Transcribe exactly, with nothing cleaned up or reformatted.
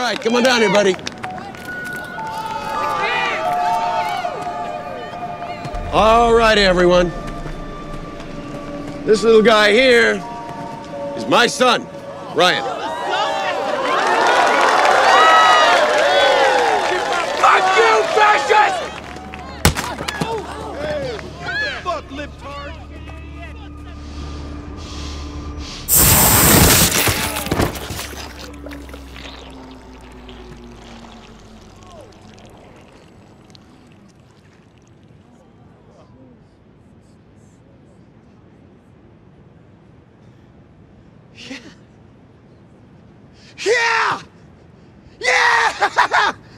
right, come on down here, buddy. All right, everyone. This little guy here is my son, Ryan. Fuck you, fascist! Fuck, libtard! Yeah! Yeah!